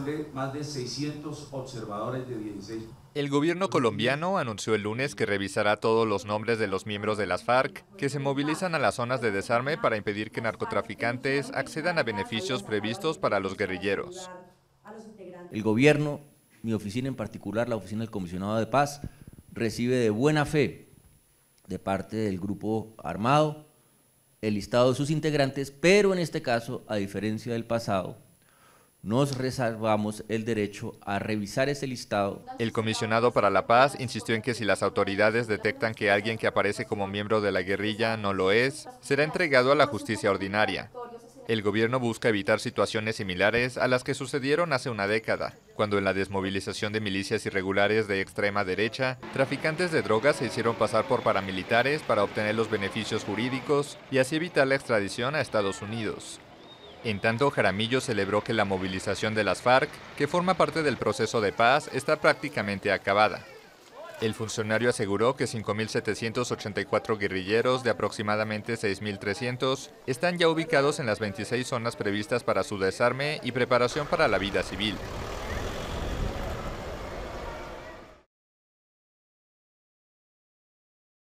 Más de 600 observadores de 16. El gobierno colombiano anunció el lunes que revisará todos los nombres de los miembros de las FARC que se movilizan a las zonas de desarme para impedir que narcotraficantes accedan a beneficios previstos para los guerrilleros. El gobierno, mi oficina en particular, la oficina del comisionado de paz, recibe de buena fe de parte del grupo armado el listado de sus integrantes, pero en este caso, a diferencia del pasado, nos reservamos el derecho a revisar ese listado. El comisionado para la paz insistió en que si las autoridades detectan que alguien que aparece como miembro de la guerrilla no lo es, será entregado a la justicia ordinaria. El gobierno busca evitar situaciones similares a las que sucedieron hace una década, cuando en la desmovilización de milicias irregulares de extrema derecha, traficantes de drogas se hicieron pasar por paramilitares para obtener los beneficios jurídicos y así evitar la extradición a Estados Unidos. En tanto, Jaramillo celebró que la movilización de las FARC, que forma parte del proceso de paz, está prácticamente acabada. El funcionario aseguró que 5.784 guerrilleros de aproximadamente 6.300 están ya ubicados en las 26 zonas previstas para su desarme y preparación para la vida civil.